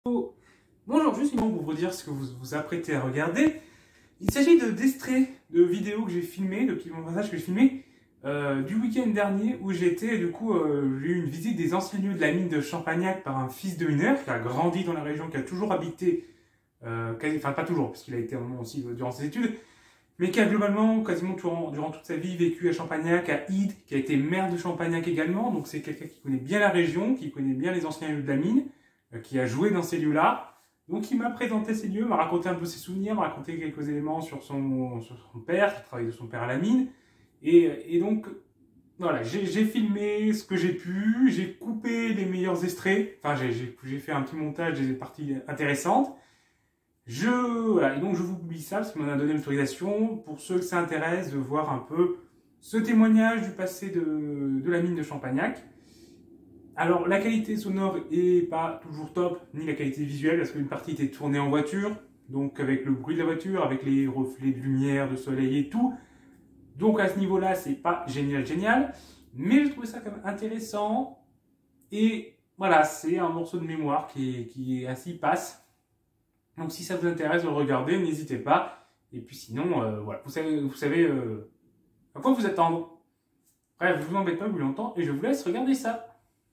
Bonjour, juste pour vous dire ce que vous vous apprêtez à regarder. Il s'agit d'extraits de vidéos que j'ai filmées, de petits montages que j'ai filmés du week-end dernier où j'étais, j'ai eu une visite des anciens lieux de la mine de Champagnac par un fils de mineur qui a grandi dans la région, qui a toujours habité, enfin pas toujours, parce qu'il a été un moment aussi durant ses études, mais qui a globalement, quasiment durant toute sa vie, vécu à Champagnac, à Ide, qui a été maire de Champagnac également, donc c'est quelqu'un qui connaît bien la région, qui connaît bien les anciens lieux de la mine, qui a joué dans ces lieux-là. Donc il m'a présenté ces lieux, m'a raconté un peu ses souvenirs, m'a raconté quelques éléments sur son père, qui travaillait de son père à la mine. Et donc, voilà, j'ai filmé ce que j'ai pu, j'ai coupé les meilleurs extraits, enfin j'ai fait un petit montage des parties intéressantes. Voilà, et donc je vous publie ça parce qu'il m'en a donné l'autorisation pour ceux que ça intéresse de voir un peu ce témoignage du passé de la mine de Champagnac. Alors, la qualité sonore est pas toujours top, ni la qualité visuelle, parce qu'une partie était tournée en voiture, donc avec le bruit de la voiture, avec les reflets de lumière, de soleil et tout. Donc à ce niveau-là, c'est pas génial, mais je trouvais ça quand même intéressant. Et voilà, c'est un morceau de mémoire qui ainsi passe. Donc si ça vous intéresse de le regarder, n'hésitez pas. Et puis sinon, voilà, vous savez à quoi vous attendre. Bref, je vous embête pas plus longtemps et je vous laisse regarder ça.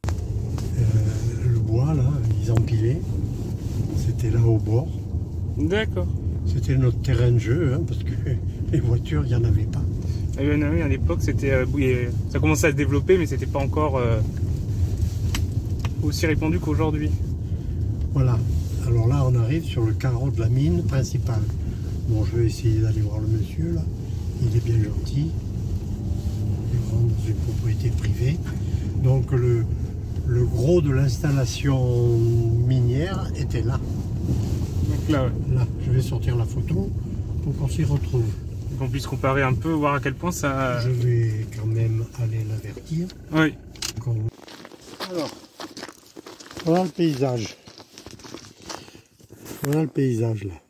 Le bois là, ils empilaient, c'était là au bord. D'accord. C'était notre terrain de jeu, hein, parce que les voitures, il n'y en avait pas. Ah oui, à l'époque, c'était, ça commençait à se développer, mais c'était pas encore aussi répandu qu'aujourd'hui. Voilà. Alors là, on arrive sur le carreau de la mine principale. Bon, je vais essayer d'aller voir le monsieur là. Il est bien gentil. Il rentre dans une propriété privée. Donc le gros de l'installation minière était là. Donc là, ouais. Là, je vais sortir la photo pour qu'on s'y retrouve. Qu'on puisse comparer un peu, voir à quel point ça... Je vais quand même aller l'avertir. Oui. Alors, voilà le paysage. Voilà le paysage là.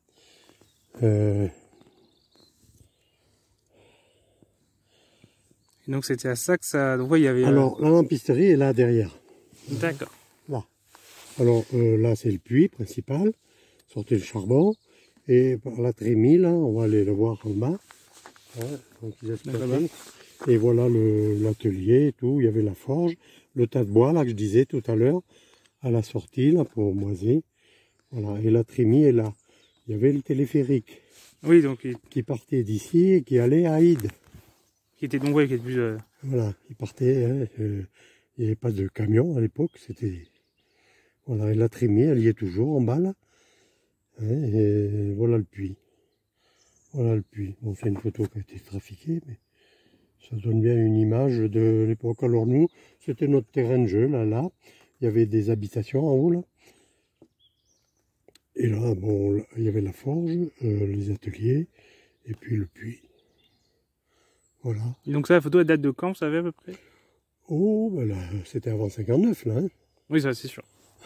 Et donc c'était à ça que ça... Donc, ouais, il y avait... Alors, la lampisterie est là derrière. D'accord. Là. Alors, là, c'est le puits principal. Sortez le charbon. Et par la trémie, là, on va aller le voir en bas. Hein, donc, ils exploitaient. Et voilà l'atelier et tout. Il y avait la forge. Le tas de bois, là, que je disais tout à l'heure. À la sortie, là, pour moiser. Voilà. Et la trémie est là. Il y avait le téléphérique. Oui, donc... Qui partait d'ici et qui allait à Ide. Qui était donc, ouais, qui était plus... Voilà. Il partait... Hein, il n'y avait pas de camion à l'époque. C'était... Voilà. Et la trémie, elle y est toujours en bas, là. Et voilà le puits. Voilà le puits. Bon, c'est une photo qui a été trafiquée, mais ça donne bien une image de l'époque. Alors nous, c'était notre terrain de jeu, là. Il y avait des habitations en haut, là. Et là, bon, là, il y avait la forge, les ateliers, et puis le puits. Voilà. Et donc ça, la photo, elle date de quand, vous savez à peu près? Oh, ben là, c'était avant 59, là. Hein. Oui, ça, c'est sûr.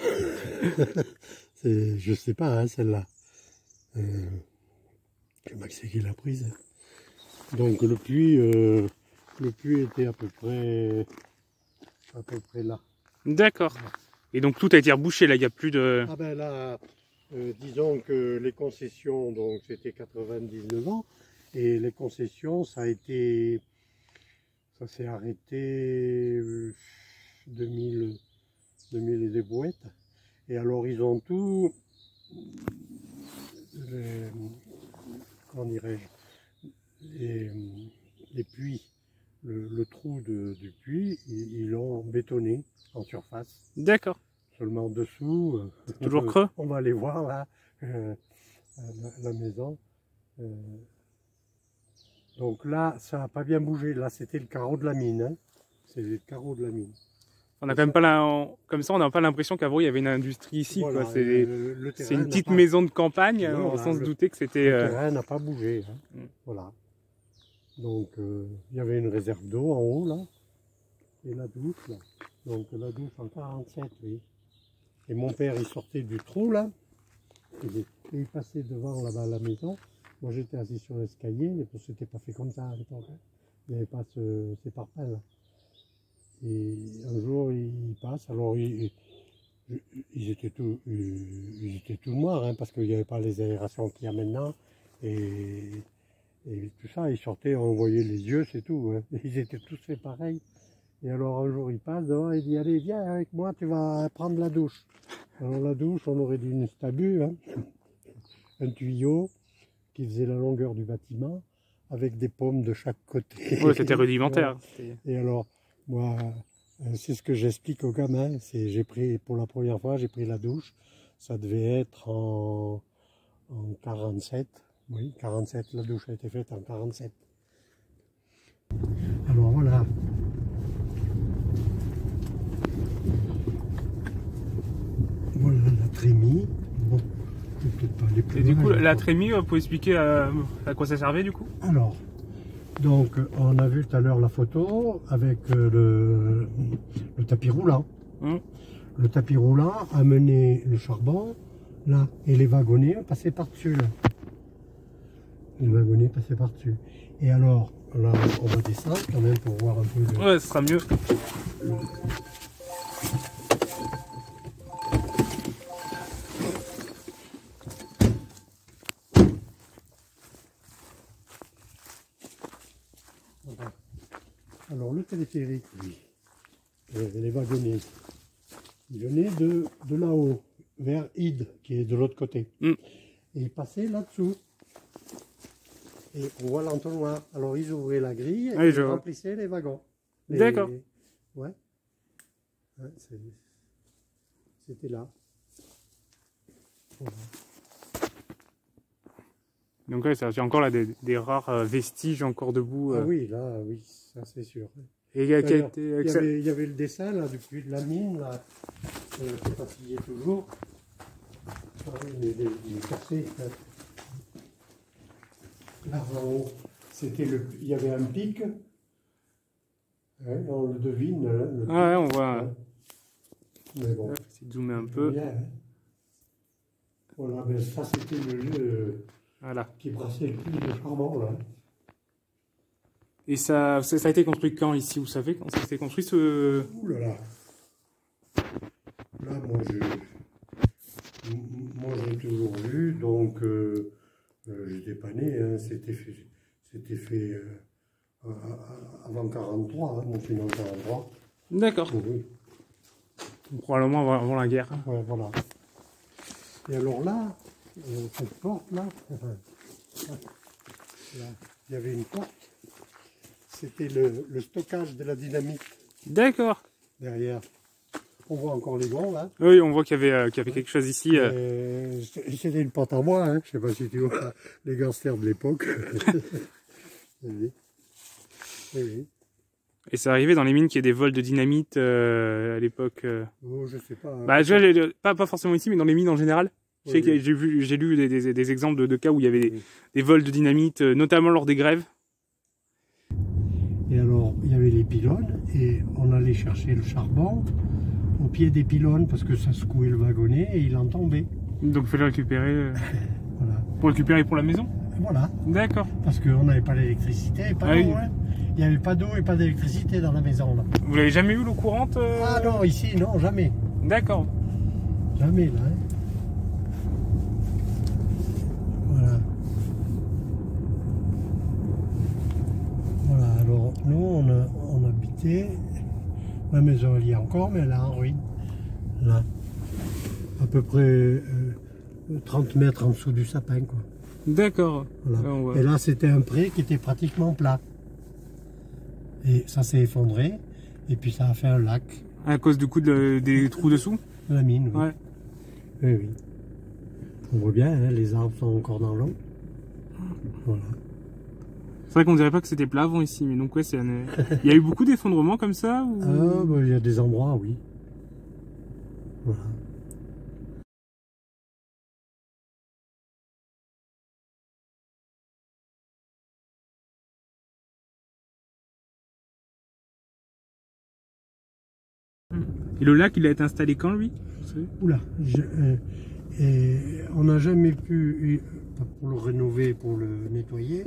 Je sais pas, hein, celle-là. Je sais pas c'est qui l'a prise. Hein. Donc le puits était à peu près là. D'accord. Et donc tout a été rebouché, là, il n'y a plus de... Ah ben là, disons que les concessions, donc c'était 99 ans, et les concessions, ça s'est arrêté 2000 et des brouettes. Et alors ils ont tout, comment dirais-je, les puits, le trou du puits, ils l'ont bétonné en surface. D'accord. Seulement en dessous, toujours creux. On va aller voir là, la maison. Donc là, ça n'a pas bien bougé. Là, c'était le carreau de la mine. Hein. C'est le carreau de la mine. On n'a quand même pas comme ça, on n'a pas l'impression qu'avant il y avait une industrie ici. Voilà, C'est une petite maison de campagne, non, sans se douter que c'était... Le terrain n'a pas bougé. Hein. Voilà. Donc il y avait une réserve d'eau en haut là. Et la douche là. Donc la douche en 47, oui. Et mon père il sortait du trou là. Et il passait devant là-bas la maison. Moi j'étais assis sur l'escalier, mais c'était pas fait comme ça à l'époque. Hein. Il n'y avait pas ces parpaings là. Et un jour il passe, alors ils étaient tout noirs, hein, parce qu'il n'y avait pas les aérations qu'il y a maintenant. Et tout ça, ils sortaient, on voyait les yeux, c'est tout. Hein. Ils étaient tous faits pareil. Et alors un jour, il passe devant, il dit, allez, viens avec moi, tu vas prendre la douche. Alors la douche, on aurait dit une stabule, hein, un tuyau qui faisait la longueur du bâtiment, avec des pommes de chaque côté. Ouais, c'était rudimentaire. Et alors, moi, c'est ce que j'explique aux gamins. J'ai pris, pour la première fois, j'ai pris la douche. Ça devait être en 47. Oui, 47, la douche a été faite en 47. Alors voilà. Voilà la trémie. Bon, peut-être pas aller plus Et du loin, coup, la trémie, vous pouvez expliquer à quoi ça servait du coup? Alors, donc, on a vu tout à l'heure la photo avec le tapis roulant. Le tapis roulant a mené le charbon là, et les wagonnets passaient par-dessus là. Les wagonnets passaient par-dessus. Et alors, là, on va descendre quand même pour voir un peu le... Ouais, ce sera mieux. Voilà. Alors, le téléphérique, lui, les wagonnets, il venait de là-haut, vers Ide, qui est de l'autre côté. Et il passait là-dessous. Et on voit l'entonnoir. Alors ils ouvraient la grille et ils remplissaient les wagons. D'accord. Ouais. Ouais, c'était là. Voilà. Donc ouais, ça, j'ai encore là des rares vestiges encore debout. Ah oui, là, oui, ça c'est sûr. Et il y avait le dessin là depuis de la mine là, qui passillait toujours. Ah oui, il est cassé. Là en haut, il y avait un pic. Ouais, on le devine. Le pic, ouais, on voit. Ouais. Mais bon. C'est de zoomer un peu. Bien, hein. Voilà, ben ça c'était le lieu qui brassait le plus de charbon là. Et ça a été construit quand ici? Vous savez quand ça a été construit ce... Ouh là là. Là, moi j'ai toujours vu, donc j'étais pas né, hein, c'était fait avant 43, hein, mon film en 43. D'accord. Oui. Probablement avant la guerre. Ouais, voilà. Et alors là, cette porte là, il y avait une porte. C'était le stockage de la dynamite. D'accord. Derrière. On voit encore les gonds là. Oui, on voit qu'il y avait quelque chose ici. C'était une porte à moi, hein. Je sais pas si tu vois les gangsters de l'époque. Oui. Oui. Et c'est arrivé dans les mines qu'il y ait des vols de dynamite à l'époque. Oh, je sais pas. Hein. Bah, pas forcément ici, mais dans les mines en général. Je sais que j'ai lu des exemples de cas où il y avait des vols de dynamite, notamment lors des grèves. Et alors, il y avait les pylônes, et on allait chercher le charbon au pied des pylônes, parce que ça secouait le wagonnet, et il en tombait. Donc il fallait récupérer... Voilà. Pour récupérer pour la maison? Voilà. D'accord. Parce qu'on n'avait pas l'électricité, et pas d'eau, hein. Il n'y avait pas d'eau et pas d'électricité dans la maison, là. Vous l'avez jamais eu l'eau courante Ah non, ici, non, jamais. D'accord. Jamais, là, hein. Voilà. Voilà, alors, nous, on habitait... La maison, elle y est encore, mais elle est en ruine. Là. À peu près 30 mètres en dessous du sapin, quoi. D'accord. Voilà. Et là, c'était un pré qui était pratiquement plat. Et ça s'est effondré, et puis ça a fait un lac. À cause du coup des trous dessous? La mine, oui. Ouais. Oui, oui. On voit bien, hein, les arbres sont encore dans l'eau. Voilà. C'est vrai qu'on dirait pas que c'était plat avant ici, mais donc ouais, il y a eu beaucoup d'effondrements comme ça ou... Ah, bah, il y a des endroits, oui. Voilà. Et le lac, il a été installé quand, lui? Oula, on n'a jamais pu, pour le rénover, pour le nettoyer,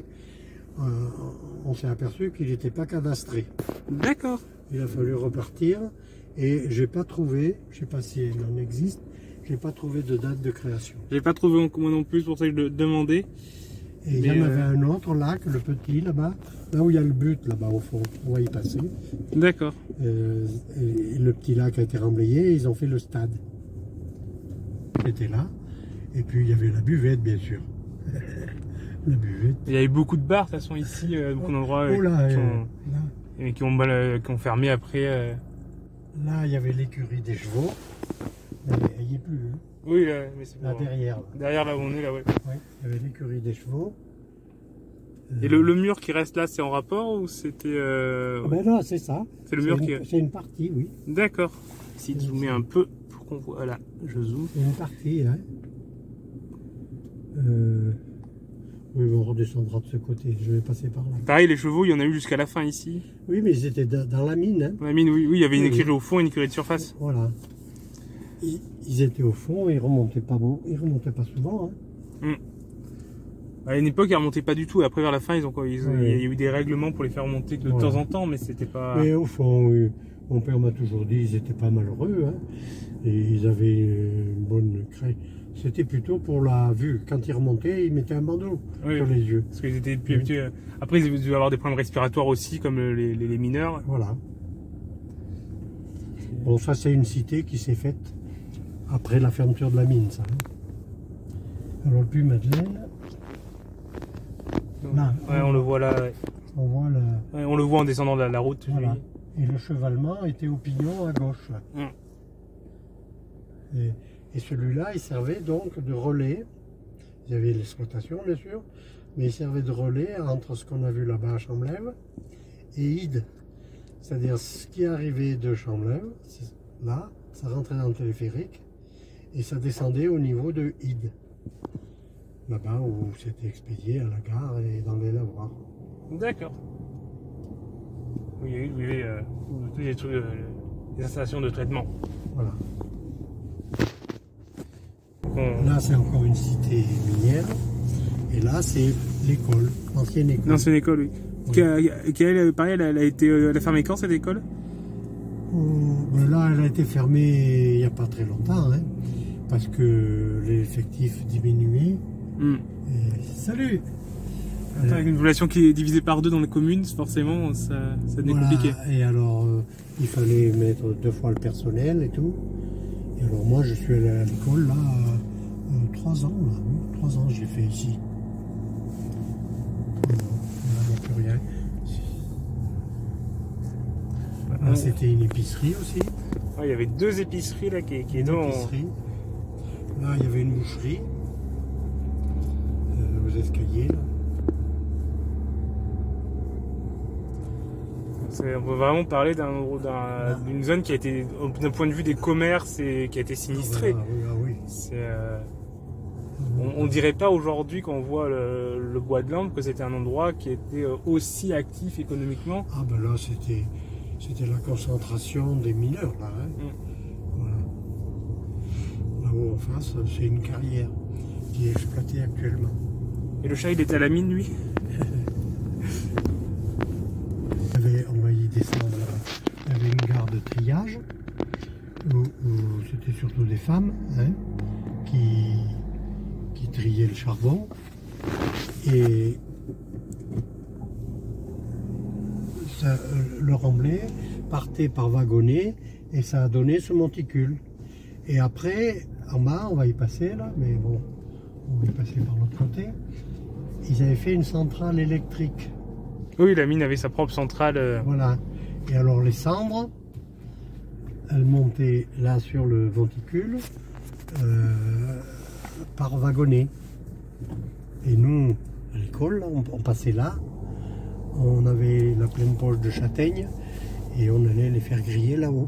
on s'est aperçu qu'il n'était pas cadastré. D'accord. Il a fallu repartir, Et j'ai pas trouvé, je sais pas si il en existe, j'ai pas trouvé de date de création. J'ai pas trouvé moi non plus, c'est pour ça que je le demandais. Et il y en avait un autre lac, le petit là-bas, là où il y a le but là-bas au fond, on va y passer. D'accord. Et le petit lac a été remblayé et ils ont fait le stade. C'était là. Et puis il y avait la buvette bien sûr. La buvette. Il y avait beaucoup de bars de toute façon ici, beaucoup d'endroits qui ont fermé après. Là il y avait l'écurie des chevaux. Il n'y est plus. Hein. Oui, mais c'est là bon, derrière. Là. Derrière là où on est là, ouais. Oui, il y avait l'écurie des chevaux. Et le mur qui reste là, c'est en rapport ou c'était Ben non, c'est ça. C'est le mur qui. C'est une partie, oui. D'accord. Essaye de zoomer un peu pour qu'on voit. Voilà, je zoome. C'est une partie, hein. Oui, on redescendra de ce côté. Je vais passer par là. Pareil, les chevaux, il y en a eu jusqu'à la fin ici. Oui, mais ils étaient dans la mine. Hein. La mine, oui, il y avait une écurie au fond et une écurie de surface. Voilà. Ils étaient au fond, ils remontaient pas pas souvent. Hein. À une époque, ils remontaient pas du tout. Et après, vers la fin, il y a eu des règlements pour les faire remonter de temps en temps, mais c'était pas. Mais au fond, oui, mon père m'a toujours dit, ils étaient pas malheureux. Hein. Et ils avaient une bonne craie. C'était plutôt pour la vue. Quand ils remontaient, ils mettaient un bandeau sur les yeux. Parce qu'ils étaient plus habitués. Après, ils devaient avoir des problèmes respiratoires aussi, comme les mineurs. Voilà. Bon, ça, c'est une cité qui s'est faite après la fermeture de la mine, ça. Alors, le puits Madeleine. Là, on le voit là. Ouais. On voit on le voit en descendant la route. Voilà. Et le chevalement était au pignon à gauche. Et celui-là, il servait donc de relais. Il y avait l'exploitation, bien sûr, mais il servait de relais entre ce qu'on a vu là-bas à Chamblève et Ide. C'est-à-dire ce qui arrivait de Chamblève, là, ça rentrait dans le téléphérique et ça descendait au niveau de Ide. Là-bas où c'était expédié à la gare et dans les lavoirs. D'accord. Oui, il y avait tous les trucs, les installations de traitement. Voilà. Là, c'est encore une cité minière. Et là, c'est l'école, l'ancienne école. L'ancienne école, oui. Pareil, elle a fermé quand cette école? Ben là, elle a été fermée il n'y a pas très longtemps, hein, parce que l'effectif diminuait. Et... Salut! Avec une population qui est divisée par 2 dans les communes, forcément, ça devient compliqué. Et alors, il fallait mettre 2 fois le personnel et tout. Et alors, moi, je suis allé à l'école, là, 3 ans, là. 3 ans, j'ai fait ici. Il n'y a plus rien. Là, c'était une épicerie aussi. Il y avait 2 épiceries, là, qui étaient dans... Là, il y avait une boucherie. Aux escaliers, là. On peut vraiment parler d'une zone qui a été, d'un point de vue des commerces, et qui a été sinistrée. Oui. On dirait pas aujourd'hui, quand on voit le bois de l'Ambre, que c'était un endroit qui était aussi actif économiquement. Ah ben là, c'était la concentration des mineurs, là. Hein. Voilà. Là-haut en face, c'est une carrière qui est exploitée actuellement. Et le chat, il était à la mine, lui? On va y descendre là. Il y avait une gare de triage où c'était surtout des femmes, hein, qui triaient le charbon. Et ça, le remblai partait par wagonnet et ça a donné ce monticule. Et après, en bas, on va y passer là, mais bon, on va y passer par l'autre côté. Ils avaient fait une centrale électrique. Oui, la mine avait sa propre centrale. Voilà. Et alors les cendres, elles montaient là sur le venticule par wagonnet. Et nous, à l'école, on passait là, on avait la pleine poche de châtaignes et on allait les faire griller là-haut.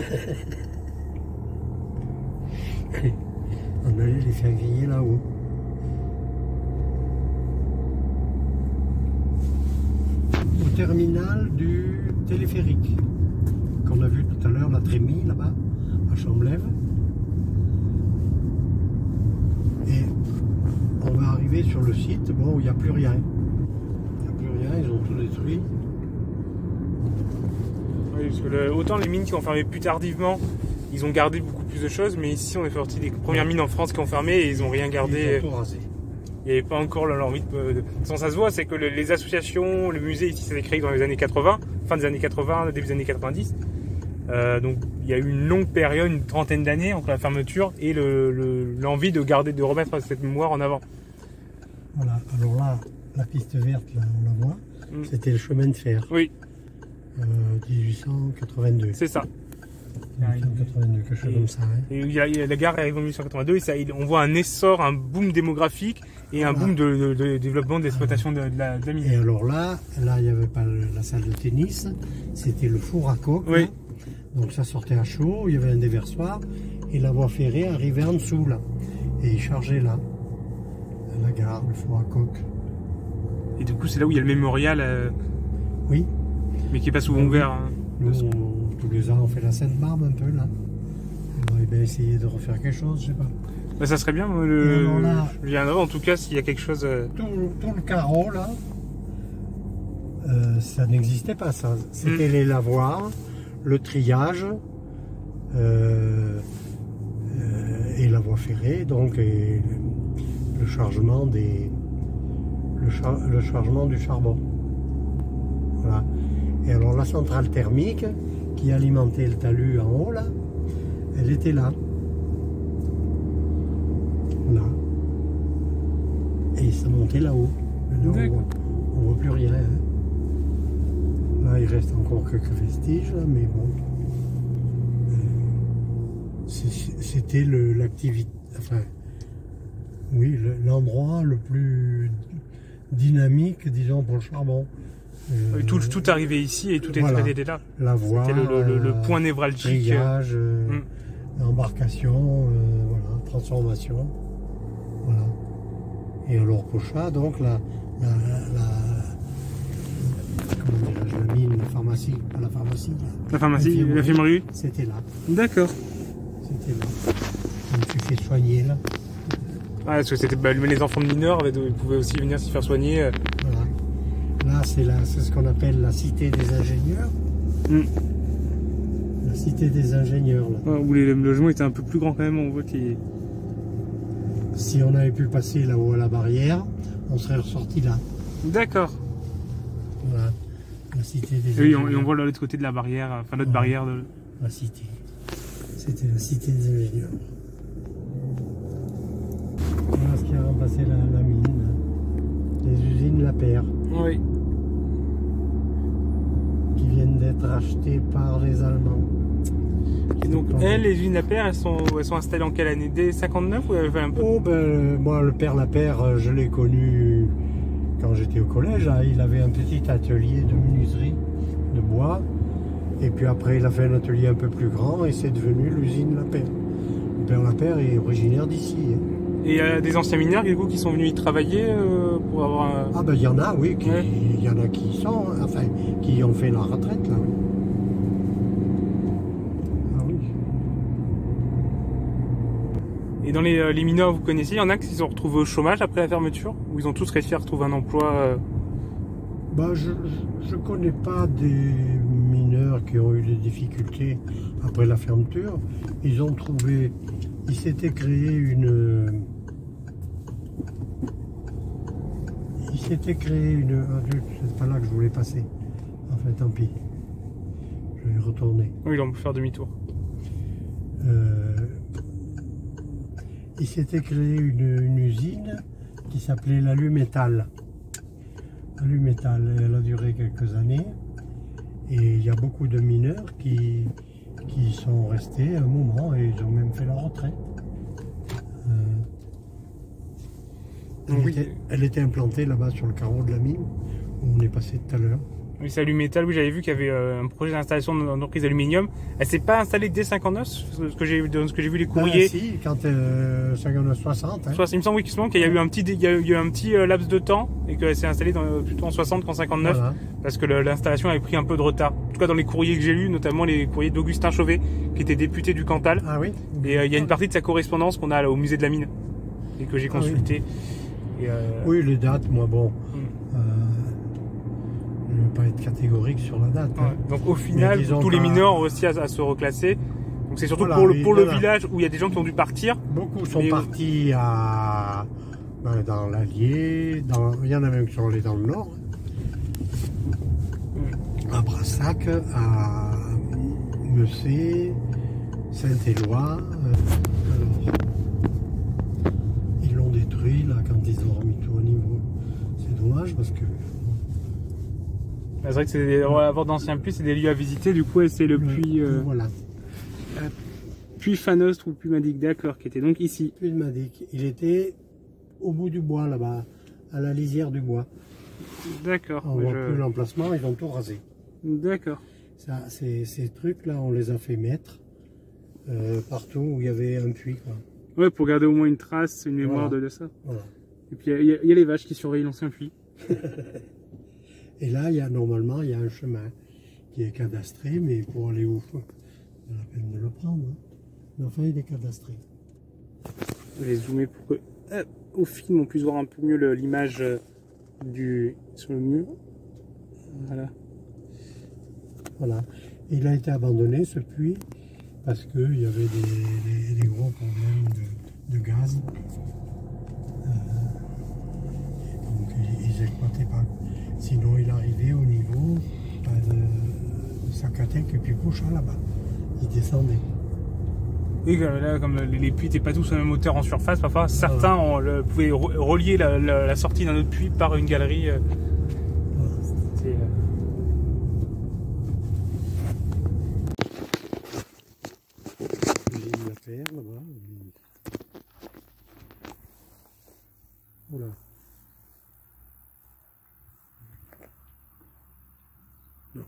On allait les faire griller là-haut. Au terminal du téléphérique qu'on a vu tout à l'heure, la Trémie là-bas, à Chamblève. Et on va arriver sur le site, bon, où il n'y a plus rien. Il n'y a plus rien, ils ont tout détruit. Oui, parce que autant les mines qui ont fermé plus tardivement, ils ont gardé beaucoup plus de choses, mais ici on est sorti des premières mines en France qui ont fermé et ils ont rien gardé. Ils ont tout rasé. Il n'y avait pas encore leur rythme. Ça se voit, c'est que les associations, le musée ici, ça s'est créé dans les années 80, fin des années 80, début des années 90. Donc il y a eu une longue période, une trentaine d'années entre la fermeture et l'envie de garder, de remettre cette mémoire en avant. Voilà, alors là, la piste verte, là, on la voit, c'était le chemin de fer. Oui. 1882. C'est ça. 1882, quelque chose comme ça. Hein. Et la gare arrive en 1882 et ça, on voit un essor, un boom démographique et un boom de développement d'exploitation de la mine. Et alors là, il n'y avait pas la salle de tennis, c'était le four à coke. Oui. Là. Donc ça sortait à chaud, il y avait un déversoir et la voie ferrée arrivait en dessous là. Et il chargeait là, à la gare, le four à coke. Et du coup, c'est là où il y a le mémorial, oui. Mais qui est pas souvent ouvert. Hein. Nous, tous les ans, on fait la Sainte-Barbe un peu là. On va bien essayer de refaire quelque chose, je sais pas. Bah, ça serait bien, je viendrai en tout cas s'il y a quelque chose. Tout le carreau là, ça n'existait pas ça. C'était les lavoirs, le triage et la voie ferrée, donc et le chargement le chargement du charbon. Voilà. Et alors la centrale thermique qui alimentait le talus en haut là, elle était là. Là. Et ça montait là-haut. Maintenant on voit plus rien. Hein. Là il reste encore quelques vestiges là, mais bon. C'était l'activité. Enfin, oui, l'endroit le plus dynamique, disons, pour le charbon. Tout arrivait ici et tout était là. La voie, c'était le point névralgique. Triage, embarcation, voilà, transformation. Voilà. Et alors Pochat, donc la mine, la pharmacie, pas la pharmacie. La pharmacie, l'infirmerie. C'était là. D'accord. C'était là. Donc tu fais soigner là. Ah, parce que c'était les enfants de mineurs, ils pouvaient aussi venir s'y faire soigner. Voilà. Là, c'est ce qu'on appelle la cité des ingénieurs. La cité des ingénieurs. Là. Ouais, où les logements étaient un peu plus grands quand même, on voit qu'il... Si on avait pu passer là-haut à la barrière, on serait ressorti là. D'accord. Voilà. La cité des ingénieurs. Oui, et on voit l'autre côté de la barrière, enfin l'autre barrière de... La cité. C'était la cité des ingénieurs. Voilà ce qui a remplacé la mine. Les usines Lapeyre. Oui. Qui viennent d'être achetées par les Allemands. Et donc, les usines Lapeyre, elles sont installées en quelle année? Dès 59 ou elles avaient un peu... Oh, ben, moi, le père Lapeyre, je l'ai connu quand j'étais au collège. Là, il avait un petit atelier de menuiserie de bois. Et puis après, il a fait un atelier un peu plus grand et c'est devenu l'usine Lapeyre. Le père Lapeyre est originaire d'ici. Hein. Et il y a des anciens mineurs du coup, qui sont venus y travailler pour avoir un... Ah ben il y en a, oui, il y en a qui sont, enfin, qui ont fait la retraite là, oui. Ah oui. Et dans les mineurs, vous connaissez, il y en a qui se sont retrouvés au chômage après la fermeture? Ou ils ont tous réussi à retrouver un emploi Bah, je connais pas des mineurs qui ont eu des difficultés après la fermeture. Ils s'étaient créé une... c'est pas là que je voulais passer. Enfin, tant pis. Je vais retourner. Oui, ils ont pu faire demi-tour. Il s'était créé une usine qui s'appelait l'Alumétal. L'Alumétal, elle a duré quelques années. Et il y a beaucoup de mineurs qui sont restés un moment et ils ont même fait la retraite. Elle était implantée là-bas sur le carreau de la mine, où on est passé tout à l'heure. Oui, c'est Alumétal, oui, j'avais vu qu'il y avait un projet d'installation d'entreprise d'aluminium. Elle s'est pas installée dès 59, ce que j'ai vu les courriers. Ah, si, quand 59-60. Hein. Il me semble oui, qu'il y a eu un petit laps de temps et qu'elle s'est installée plutôt en 60 qu'en 59, voilà. Parce que l'installation avait pris un peu de retard. En tout cas dans les courriers que j'ai lus, notamment les courriers d'Augustin Chauvet, qui était député du Cantal. Ah oui. Et il y a une partie de sa correspondance qu'on a là, au musée de la mine et que j'ai consulté. Oui. Oui, les dates, moi bon. ne veux pas être catégorique sur la date. Hein. Donc au final, tous les mineurs ont réussi à se reclasser. Donc c'est surtout voilà, pour le village où il y a des gens qui ont dû partir. Beaucoup sont partis dans l'Allier, il y en a même qui sont allés dans le nord. À Brassac, à Messé, Saint-Éloi. Ils l'ont détruit là quand ils ont remis tout au niveau. C'est dommage parce que. C'est vrai que c'est avoir d'anciens puits, c'est des lieux à visiter. Du coup, c'est le puits. Voilà. Puits Fanostre ou Puy Madic, d'accord, qui était donc ici. Puy Madic, il était au bout du bois là-bas, à la lisière du bois. D'accord. On voit plus l'emplacement, ils ont tout rasé. D'accord. Ces trucs-là, on les a fait mettre partout où il y avait un puits. Quoi. Ouais, pour garder au moins une trace, une mémoire de ça. Voilà. Et puis il y a les vaches qui surveillent l'ancien puits. Et là, normalement, il y a un chemin qui est cadastré, mais pour aller où c'est la peine de le prendre. Hein. Mais enfin, il est cadastré. Je vais zoomer pour que, au film, on puisse voir un peu mieux l'image sur le mur. Voilà. Voilà. Il a été abandonné, ce puits, parce qu'il y avait des gros problèmes de gaz. Donc, ils n'exploitaient pas. Sinon, il arrivait au niveau de Zacatec et puis Poucha là-bas. Il descendait. Oui, là, comme les puits n'étaient pas tous à la même hauteur en surface, parfois certains pouvaient relier la sortie d'un autre puits par une galerie. C'était, usine La Perle, là-bas. Oula. Non.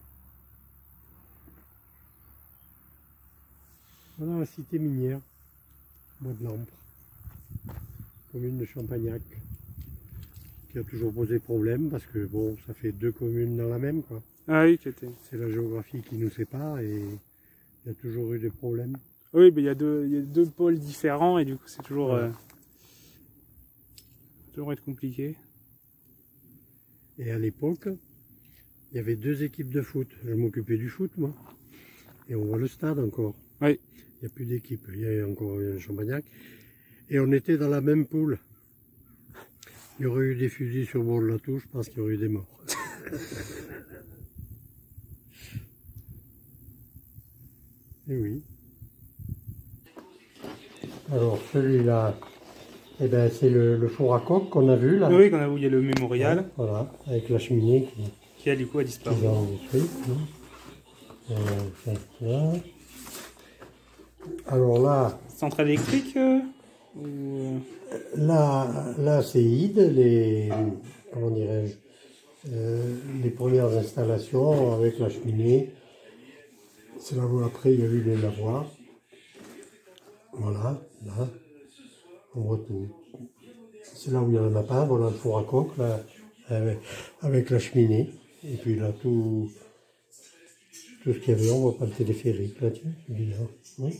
Voilà la cité minière, Bois de Lampre, commune de Champagnac, qui a toujours posé problème parce que bon, ça fait deux communes dans la même, quoi. Ah oui, c'est la géographie qui nous sépare et il y a toujours eu des problèmes. Oui, mais il y a deux pôles différents et du coup c'est toujours, toujours être compliqué. Et à l'époque, il y avait deux équipes de foot. Je m'occupais du foot, moi. Et on voit le stade encore. Oui. Il n'y a plus d'équipe. Il y a encore un Champagnac. Et on était dans la même poule. Il y aurait eu des fusils sur le bord de la touche, je pense qu'il y aurait eu des morts. Et oui. Alors celui-là, eh ben, c'est le four à coque qu'on a vu là. Oui, où il y a le mémorial. Ouais, voilà, avec la cheminée qui a du coup a disparu. Alors là. Centrale électrique Là c'est Ide, comment dirais-je, les premières installations avec la cheminée. C'est là où après il y a eu les lavoirs. Voilà, là, on voit tout. C'est là où il n'y en a pas, voilà le four à coque, là, avec la cheminée. Et puis là, tout ce qu'il y avait, on voit pas le téléphérique, là, tiens, bizarre. Oui.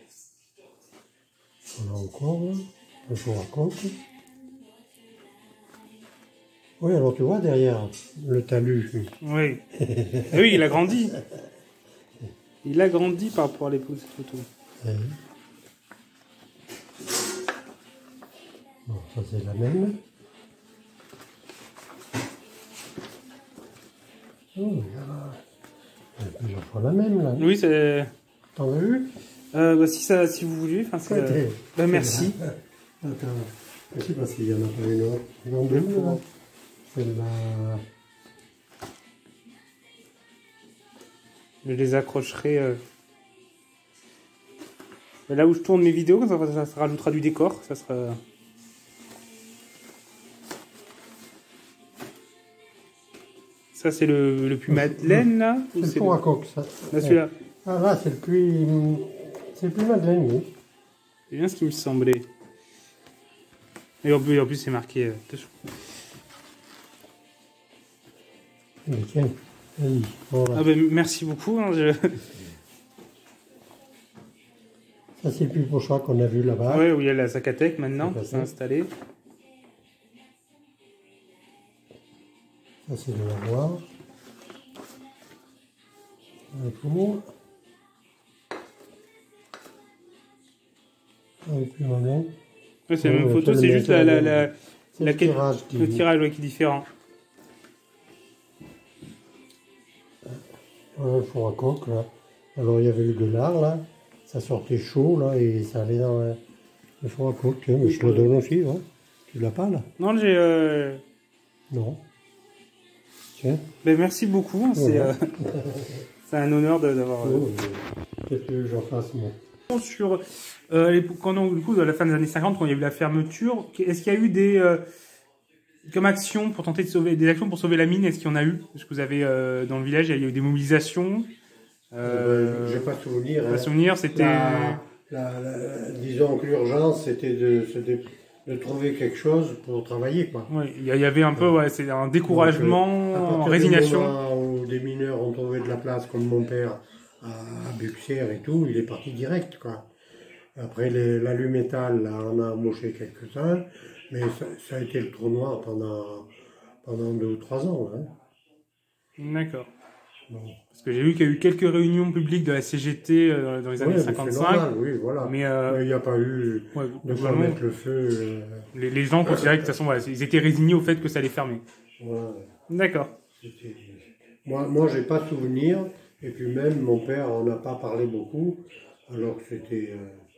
Voilà encore, là, le four à coque. Oui, alors tu vois derrière le talus. Oui. Oui, il a grandi. Il a grandi par rapport à l'époque de cette photo. Oui. Bon, ça c'est la même. Oh, il y a plusieurs fois la même là. Oui, c'est. T'en as vu si vous voulez. Merci. Attends, je sais pas s'il y en a pas une autre. En bleu, là. Celle-là. Je les accrocherai. Là où je tourne mes vidéos, ça rajoutera du décor. Ça sera. Ça, c'est le puits Madeleine, là. C'est le four à coque, ça. Là, celui-là. Ah, là, c'est le puits. C'est le puits Madeleine, oui. C'est bien ce qui me semblait. Et en plus c'est marqué. Mais tiens, vas-y. Voilà. Ah ben, merci beaucoup. Hein, Ça, c'est le puits Pochois qu'on a vu là-bas. Oui, où il y a la Zacatec maintenant, qui s'est installée. Ça, c'est le lavoir. Un four. Et puis on est. Ouais, c'est la même photo, c'est juste le tirage le tirage ouais, qui est différent. Voilà le four à coque là. Alors il y avait le gueulard là, ça sortait chaud là et ça allait dans le four à coque. Tiens, mais je te le donne aussi, hein. Tu l'as pas là? Non, j'ai. Non. Tiens. Ben, merci beaucoup, hein, Voilà. c'est un honneur d'avoir. Qu'est-ce que j'en fasse moi? Sur du coup, à la fin des années 50, quand il y a eu la fermeture, est-ce qu'il y a eu comme action pour tenter de sauver, des actions pour sauver la mine? Est-ce qu'il y en a eu? Est-ce que vous avez dans le village, il y a eu des mobilisations? J'ai pas souvenir. Pas souvenir, c'était. Disons que l'urgence c'était de trouver quelque chose pour travailler quoi. Oui, il y avait un peu, ouais, c'est un découragement, Donc, résignation. Du moment où des mineurs ont trouvé de la place, comme mon père à Buxières et tout, il est parti direct quoi. Après l'Alumétal, là, on a embauché quelques-uns, mais ça a été le trou noir pendant 2 ou 3 ans. Hein. D'accord. Bon. Parce que j'ai vu qu'il y a eu quelques réunions publiques de la CGT dans les années 55. Normal, oui, voilà. Mais il n'y a pas eu de quoi mettre le feu. Les gens considéraient que de toute façon, voilà, ils étaient résignés au fait que ça allait fermer. Voilà. D'accord. Moi, j'ai pas de souvenir. Et puis même, mon père en a pas parlé beaucoup, alors que c'était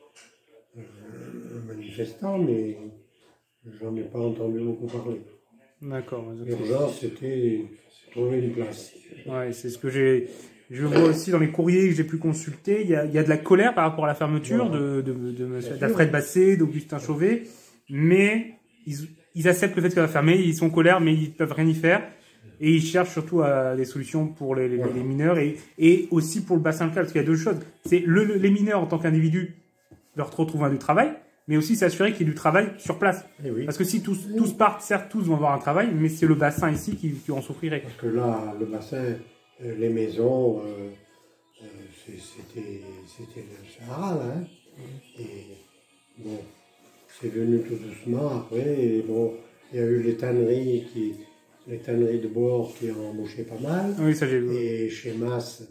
un manifestant, mais j'en ai pas entendu beaucoup parler. D'accord. L'urgence, c'était trouver une place. Ouais, c'est ce que je vois aussi dans les courriers que j'ai pu consulter. Il y a de la colère par rapport à la fermeture d'Alfred Basset, d'Augustin Chauvet, mais ils acceptent le fait qu'elle va fermer, ils sont en colère, mais ils peuvent rien y faire. Et ils cherchent surtout des solutions pour les mineurs et aussi pour le bassin local, parce qu'il y a 2 choses. C'est les mineurs en tant qu'individus leur retrouver du travail, mais aussi s'assurer qu'il y ait du travail sur place. Oui. Parce que si tous partent, certes, tous vont avoir un travail, mais c'est le bassin ici qui en souffrirait. Parce que là, le bassin, les maisons, c'était le Sahara, là. Hein. Et bon, c'est venu tout doucement après. Et bon, il y a eu les tanneries de bord qui ont embauché pas mal. Oui, ça j'ai vu. Et chez Masse,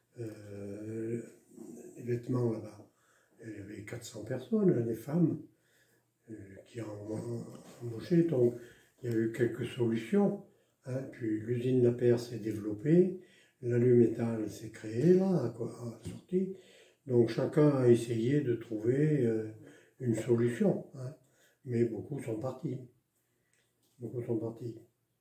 les vêtements là-bas, il y avait 400 personnes, là, des femmes, qui ont embauché. Donc, il y a eu quelques solutions. Hein. Puis l'usine La Perre s'est développée, l'Alumétal s'est créé là, a sorti. Donc chacun a essayé de trouver une solution. Hein. Mais beaucoup sont partis. Beaucoup sont partis.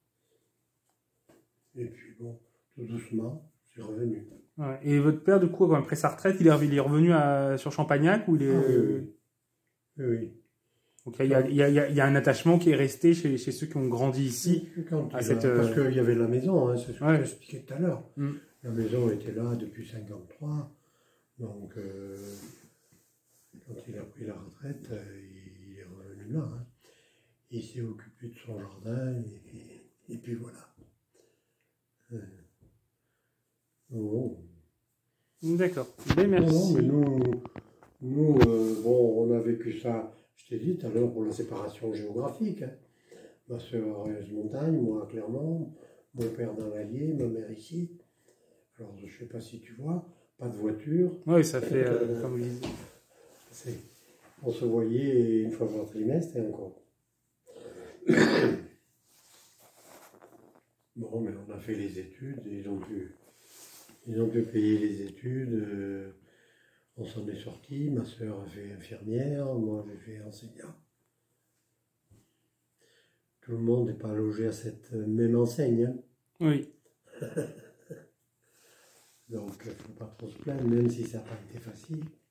Et puis bon, tout doucement, c'est revenu. Ouais. Et votre père, du coup, après sa retraite, il est revenu sur Champagnac ou il est... Oui. Donc il y a un attachement qui est resté chez ceux qui ont grandi ici. Parce qu'il y avait la maison, hein, c'est ce que je t'expliquais tout à l'heure. La maison était là depuis 1953. Donc quand il a pris la retraite, il est revenu là. Hein. Il s'est occupé de son jardin et puis voilà. Oh. D'accord. Ben, merci. Non, mais nous bon, on a vécu ça, je t'ai dit tout à l'heure, pour la séparation géographique. Hein. Ma soeur à Reyes-Montagne, moi à Clermont, mon père dans l'Allier, ma mère ici. Alors, je ne sais pas si tu vois, pas de voiture. Oui, ça fait comme vous dites. On se voyait une fois par trimestre et encore. Bon, mais on a fait les études, ils ont pu payer les études, on s'en est sorti, ma soeur a fait infirmière, moi j'ai fait enseignant. Tout le monde n'est pas logé à cette même enseigne. Hein. Oui. Donc il ne faut pas trop se plaindre, même si ça n'a pas été facile.